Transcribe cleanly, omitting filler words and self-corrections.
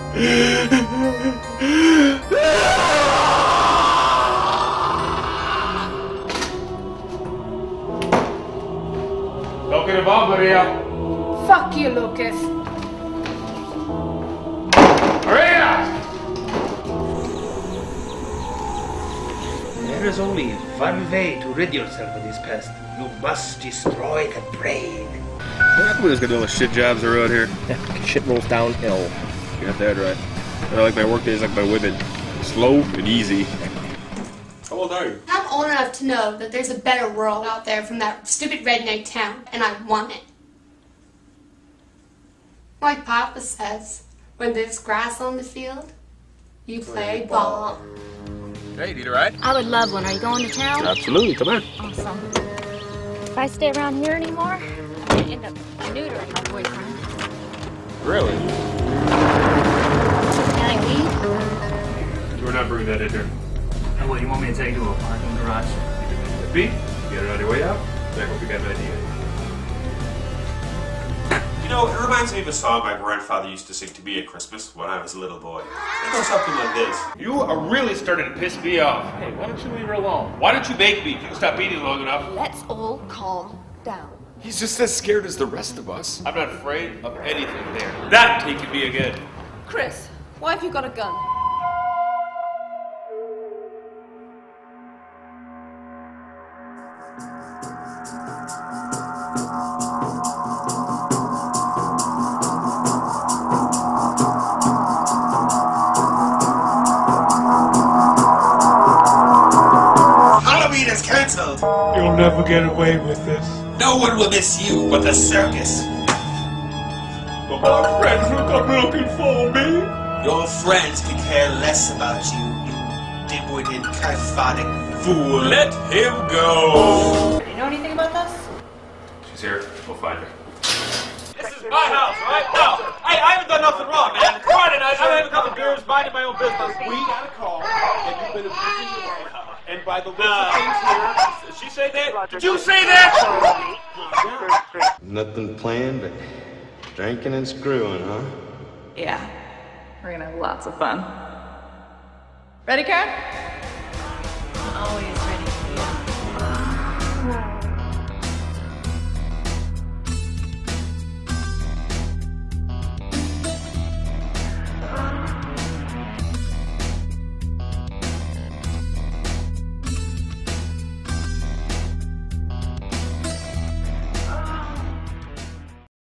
Don't get involved, Maria. Fuck you, Lucas. Maria! There is only one way to rid yourself of this pest. You must destroy the brain. How come we just got all the shit jobs around here? Yeah, shit rolls downhill. You got that right. I like my work days like my women. Slow and easy. How old are you? I'm old enough to know that there's a better world out there from that stupid redneck town, and I want it. Like Papa says, when there's grass on the field, you play ball. Hey, need a ride? I would love one. Are you going to town? Absolutely, come on. Awesome. If I stay around here anymore, I might end up neutering my boyfriend. Really? Can I leave? We're not bringing that in here. Oh, what, you want me to take you to a parking garage? Pete, get it on your way out. I hope you got an idea. You know, it reminds me of a song my grandfather used to sing to me at Christmas when I was a little boy. It goes something like this. You are really starting to piss me off. Hey, why don't you leave her alone? Why don't you make me? You can stop eating long enough. Let's all calm down. He's just as scared as the rest of us. I'm not afraid of anything there. That he can be again. Chris, why have you got a gun? Halloween is cancelled! You'll never get away with this. No one will miss you but the circus. But my friends will come looking for me. Your friends could care less about you, you dim-witted, kyphotic fool. Let him go. Do you know anything about this? She's here. We'll find her. This is my house, right? No, I haven't done nothing wrong, man. It's Friday night. I'm having a couple beers, minding my own business. We got a call that you've been abusing your wife. And by the looks of things here, Did she say that? Did you say that? Nothing planned but drinking and screwing, huh? Yeah. We're gonna have lots of fun. Ready, Karen? Always.